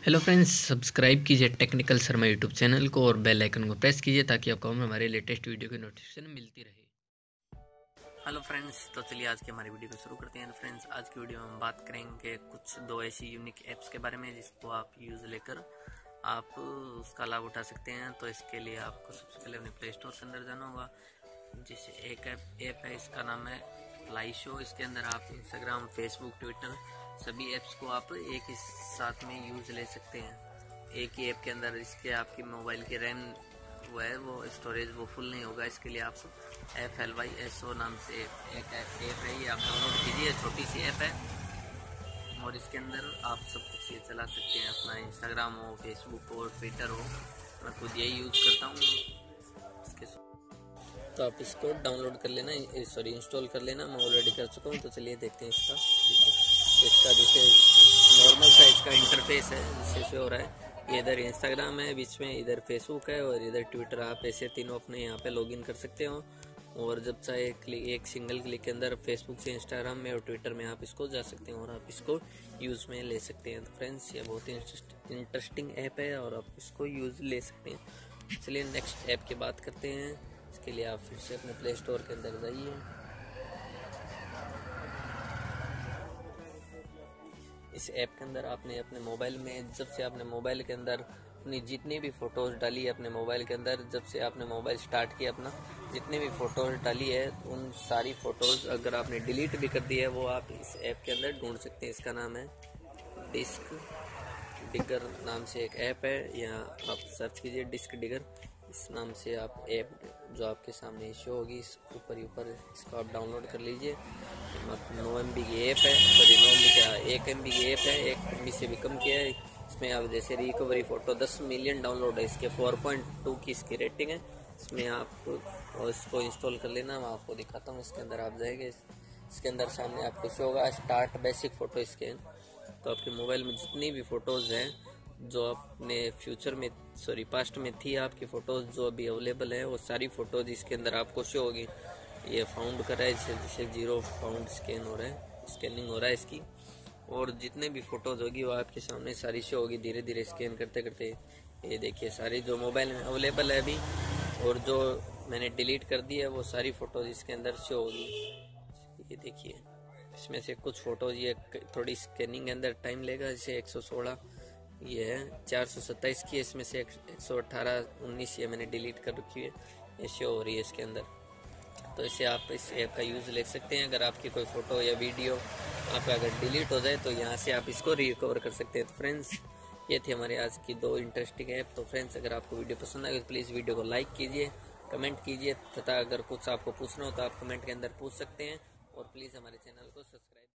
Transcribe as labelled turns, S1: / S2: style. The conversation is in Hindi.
S1: हेलो फ्रेंड्स, सब्सक्राइब कीजिए टेक्निकल शर्मा यूट्यूब चैनल को और बेल आइकन को प्रेस कीजिए ताकि आपको हमारे लेटेस्ट वीडियो की नोटिफिकेशन मिलती रहे। हेलो फ्रेंड्स, तो चलिए आज की हमारी वीडियो को शुरू करते हैं। तो फ्रेंड्स, आज की वीडियो में हम बात करेंगे कुछ दो ऐसी यूनिक ऐप्स के बारे में जिसको आप यूज़ लेकर आप उसका लाभ उठा सकते हैं। तो इसके लिए आपको सबसे पहले अपने प्ले स्टोर के अंदर जाना होगा। जैसे एक ऐप है, इसका नाम है फ्लाई शो। इसके अंदर आप इंस्टाग्राम, फेसबुक, ट्विटर सभी ऐप्स को आप एक ही साथ में यूज ले सकते हैं। एक ही ऐप के अंदर इसके आपकी मोबाइल की रैम वो स्टोरेज वो फुल नहीं होगा। इसके लिए आप FLYSO नाम से एक ऐप है, ये आप डाउनलोड कीजिए। छोटी सी ऐप है और इसके अंदर आप सब कुछ ये चला सकते हैं, अपना इंस्टाग्राम हो, फेसबुक हो, ट्विटर हो। मैं खुद यही यूज़ करता हूँ इसके। तो आप इसको डाउनलोड कर लेना, सॉरी इंस्टॉल कर लेना। मैं ऑलरेडी कर चुका हूँ। तो चलिए देखते हैं इसका। ठीक है, तो इसका जैसे नॉर्मल सा इसका इंटरफेस है जैसे हो रहा है। ये इधर इंस्टाग्राम है बीच में, इधर फेसबुक है और इधर ट्विटर। आप ऐसे तीनों अपने यहाँ पे लॉगिन कर सकते हो और जब चाहे एक सिंगल क्लिक के अंदर फेसबुक से इंस्टाग्राम में और ट्विटर में आप इसको जा सकते हैं और आप इसको यूज़ में ले सकते हैं। तो फ्रेंड्स, ये बहुत ही इंटरेस्टिंग ऐप है और आप इसको यूज़ ले सकते हैं। चलिए नेक्स्ट ऐप की बात करते हैं। इसके लिए आप फिर से अपने प्ले स्टोर के अंदर जाइए। इस ऐप के अंदर आपने अपने मोबाइल में, जब से आपने मोबाइल के अंदर अपनी जितनी भी फ़ोटोज़ डाली है अपने मोबाइल के अंदर, जब से आपने मोबाइल स्टार्ट किया अपना, जितनी भी फ़ोटोज़ डाली है उन सारी फ़ोटोज़ अगर आपने डिलीट भी कर दी है वो आप इस ऐप के अंदर ढूंढ सकते हैं। इसका नाम है डिस्क डिगर नाम से एक ऐप है, यहाँ आप सर्च कीजिए डिस्क डिगर। इस नाम से आप ऐप जो आपके सामने शो होगी इस ऊपर इसको आप डाउनलोड कर लीजिए। 9 MB की ऐप है, सॉरी 9 MB क्या 1 MB की ऐप है, 1 MB से भी कम किया है। इसमें आप जैसे रिकवरी फ़ोटो 10 मिलियन डाउनलोड है इसके, 4.2 की इसकी रेटिंग है। इसमें आप इसको इंस्टॉल कर लेना। मैं आपको दिखाता हूँ। इसके अंदर आप जाएंगे, इसके अंदर सामने आपको शो होगा स्टार्ट बेसिक फ़ोटो स्कैन। तो आपके मोबाइल में जितनी भी फ़ोटोज़ हैं जो आपने फ्यूचर में, सॉरी पास्ट में थी आपकी फ़ोटोज़ जो अभी अवेलेबल है, वो सारी फ़ोटोज़ इसके अंदर आपको शो होगी। ये फाउंड कर रहा है, जैसे 0 फाउंड स्कैन हो रहा है, स्कैनिंग हो रहा है इसकी। और जितने भी फ़ोटोज़ होगी वो आपके सामने सारी शो होगी धीरे धीरे स्कैन करते करते। ये देखिए सारी जो मोबाइल में अवेलेबल है अभी और जो मैंने डिलीट कर दी है वो सारी फ़ोटोज़ इसके अंदर शो होगी। ये देखिए, इसमें से कुछ फ़ोटोज़ ये थोड़ी स्कैनिंग के अंदर टाइम लेगा। जैसे 116 ये है, 427 की है, इसमें से 118 19 ये मैंने डिलीट कर रखी है, ये शो हो रही है इसके अंदर। तो इससे आप इस ऐप का यूज़ ले सकते हैं। अगर आपकी कोई फ़ोटो या वीडियो आपका अगर डिलीट हो जाए तो यहाँ से आप इसको रिकवर कर सकते हैं। तो फ्रेंड्स, ये थी हमारी आज की दो इंटरेस्टिंग ऐप। तो फ्रेंड्स, अगर आपको वीडियो पसंद आए तो प्लीज़ वीडियो को लाइक कीजिए, कमेंट कीजिए तथा अगर कुछ आपको पूछना हो तो आप कमेंट के अंदर पूछ सकते हैं और प्लीज़ हमारे चैनल को सब्सक्राइब